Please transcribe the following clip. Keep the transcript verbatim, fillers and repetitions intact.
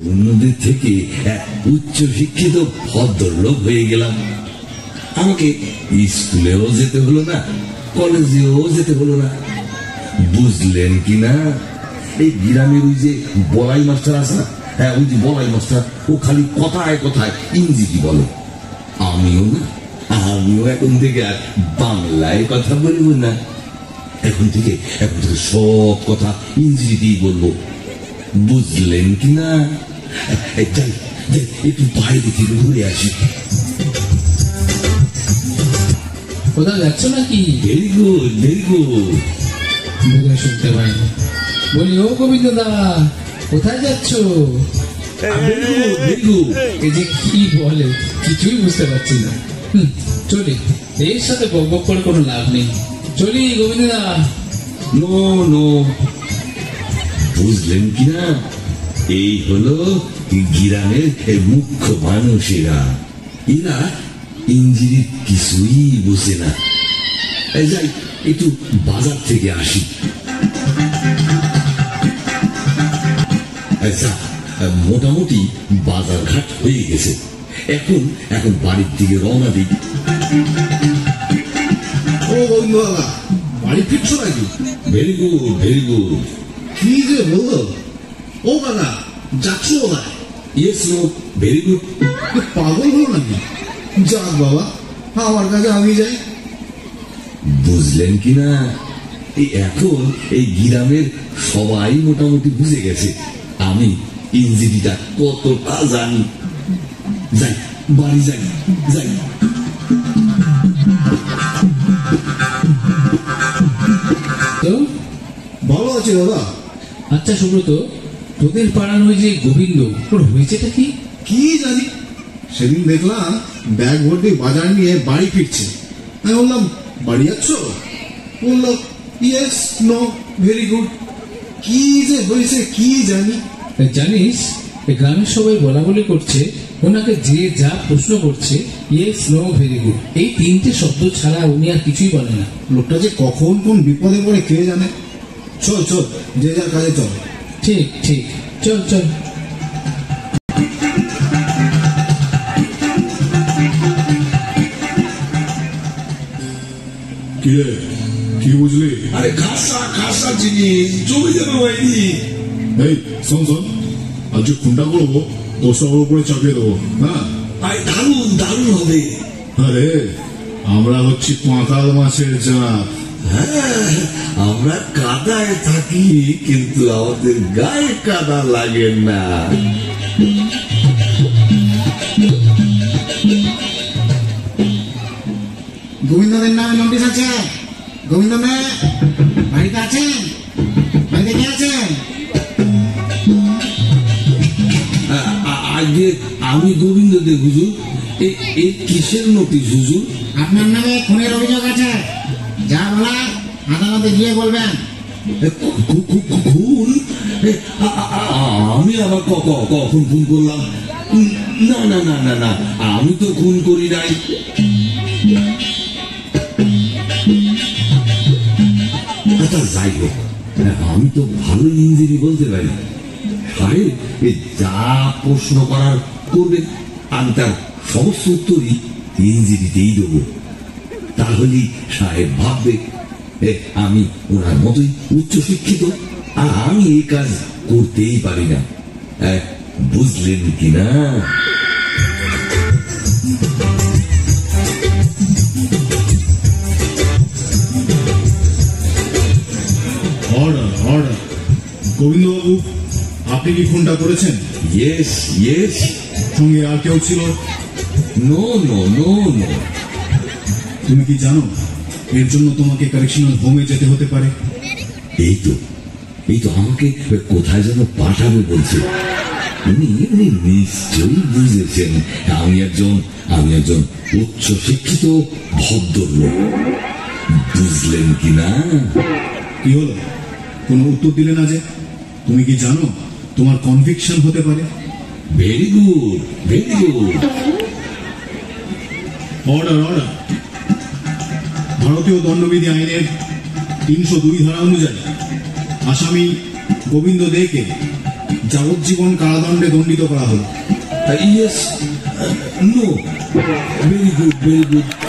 অন্যদের থেকে উচ্চ শিক্ষিত ভদ্রলোক হয়ে গেলাম। আমাকে স্কুলেও যেতে হলো না, কলেজেও যেতে হলো না। বুঝলেন কিনা, এই গ্রামের ওই যে বলাই মাস্টার আছে না, হ্যাঁ ওই যে বলাই মাস্টার, ও খালি কথায় কথায় ইংরেজি বলে। আমিও না, আমিও এখন থেকে আর বাংলায় কথা বলবো না। এখন থেকে এখন থেকে সব কথা ইংরেজিতেই বলবো। বুঝলেন কিনা? যাই যাই একটু বাইরে থেকে ঘুরে আসি। কোথাও যাচ্ছ নাকি? Very good, very good. বুঝে শুনতে পাইনি। বলি, ও গোবিন্দ দা, কোথায় যাচ্ছ? এই যে কি বলে কিছুই বুঝতে পারছি না। হুম, চলি, এর সাথে বক বক করে কোনো লাভ নেই। চলি গোবিন্দ দা। নো নো, বুঝলেন কিনা, এই হলো গ্রামের মুখ্য মানুষেরা। এরা ইংরেজি কিছুই বুঝে না। যাই একটু বাজার থেকে আসি। মোটামুটি বাজার ঘাট হয়ে গেছে, এখন এখন বাড়ির দিকে রওনা দিই। ও বন্ধু দাদা, বাড়ি ফিরছো নাকি? Very good, very good. কি যে বললো, ও দাদা যাচ্ছ কোথায়? Yes, no, very good. পাগল হলো নাকি? যাক বাবা, আমার কাছে আমি যাই। বুঝলেন কিনা, এই এখন এই গ্রামের সবাই মোটামুটি বুঝে গেছে আমি ইংরেজিটা কতটা জানি। যাই, বাড়ি যাই, যাই। তো ভালো আছে দাদা। আচ্ছা সুব্রত, তোদের পাড়ার ওই যে গোবিন্দ, ওর হয়েছেটা কি? কি জানি, সেদিন দেখলাম ব্যাগ ভর্তি বাজার নিয়ে বাড়ি ফিরছে। আমি বললাম, বাড়ি যাচ্ছ? বললো ইয়েস, নো, ভেরি গুড। কি যে হয়েছে কি জানি। জানিস, গ্রামের সবাই বলা বলি করছে, ওনাকে যে যা প্রশ্ন করছে ইয়েস, নো, ভেরি গুড, এই তিনটে শব্দ ছাড়া উনি আর কিছুই বলে না। লোকটা যে কখন কোন বিপদে পড়ে কে জানে। চল চল, যে যার কাজে চল। ঠিক ঠিক, চল চল। কি রে, কি বুঝলি? আরে খাসা খাসা জিনিস জমে যাবে ভাইনি। এই শোন শোন, আজ যে খুনটা করবো তোর সবার উপরে চাপিয়ে দেবো। হ্যাঁ, আরে দারুণ দারুণ হবে। আরে আমরা হচ্ছি পাঁকাল মাছের জাত। হ্যাঁ, আমরা কাদায় থাকি কিন্তু আমাদের গায়ে কাদা লাগে না। গোবিন্দদের নামে নোটিশ আছে। গোবিন্দ মে বাড়িতে আছেন? বাড়িতে কে আছেন? আজকে আমি গোবিন্দ দে হুজুর। এই কিসের নোটিশ হুজুর? আপনার নামে খুনের অভিযোগ আছে, যা বলা আদালতে গিয়ে বলবেন। খুন? আমি আবার কখন খুন করলাম? না না না না না, আমি তো খুন করি নাই। আচ্ছা যাই হোক, আমি তো ভালো ইংরেজি বলতে পারি। সাহেব যা প্রশ্ন করার করবে, আমি তার সমস্ত উত্তরই ইংরেজিতেই দেবো। তাহলে সাহেব ভাববে আমি ওনার মতোই উচ্চ শিক্ষিত, আর আমি এই কাজ করতেই পারি না। বুঝলেন কিনা? Order order. গোবিন্দবাবু, আপনি কি খুনটা করেছেন? Yes yes. সঙ্গে আর কেউ ছিল? No no no no. তুমি কি জানো এর জন্য তোমাকে কারেকশনাল হোমে যেতে হতে পারে? এই তো এই তো আমাকে কোথায় যেন পাঠাবে বলছে। উনি উনি নিশ্চয়ই বুঝেছেন আমি একজন আমি একজন উচ্চ শিক্ষিত ভদ্রলোক। বুঝলেন কিনা? কি হলো, কোনো উত্তর দিলে না যে? তুমি কি জানো তোমার কনভিকশন হতে পারে? Very good, very good. Order order. ভারতীয় দণ্ডবিধি আইনের তিনশো দুই ধারা অনুযায়ী আসামি গোবিন্দ দেকে যাবজ্জীবন কারাদণ্ডে দণ্ডিত করা হলো। Yes, no, very good, very good.